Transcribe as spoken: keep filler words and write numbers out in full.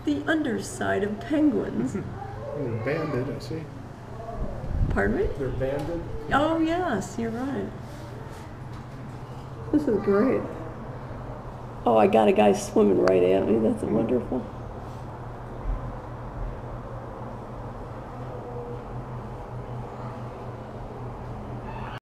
the underside of penguins. They're banded, I see. Pardon me? They're banded. Oh, yes, you're right. This is great. Oh, I got a guy swimming right at me. That's wonderful.